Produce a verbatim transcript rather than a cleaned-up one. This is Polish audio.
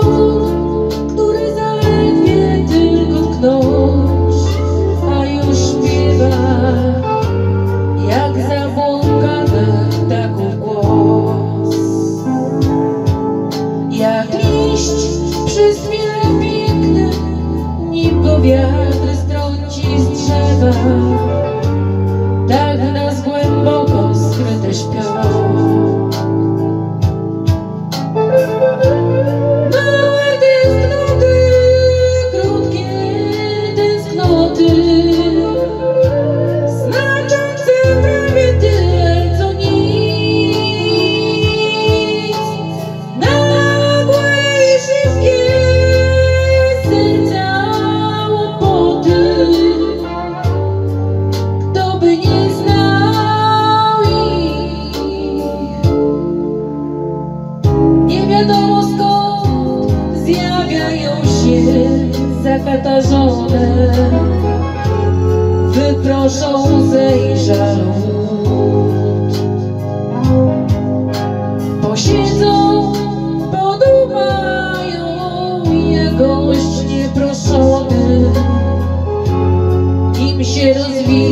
dzwon, który zaledwie tylko tknąć, a już śpiewa jak zabłąkany ptaków głos. Jak liść przy stwie pięknym, nim go wiatr strąci z drzewa, tak w nas głęboko skryte śpią. Małe tęsknoty, krótkie tęsknoty, znaczące prawie tyle co nic. Nagłe i szybkie serca łopoty, kto by nie znał ich. Nie wiadomo skąd zjawiają się zakatarzone, wyproszą łzę i żal łód. Posiedzą, podumają jak gość nieproszony, im się rozwija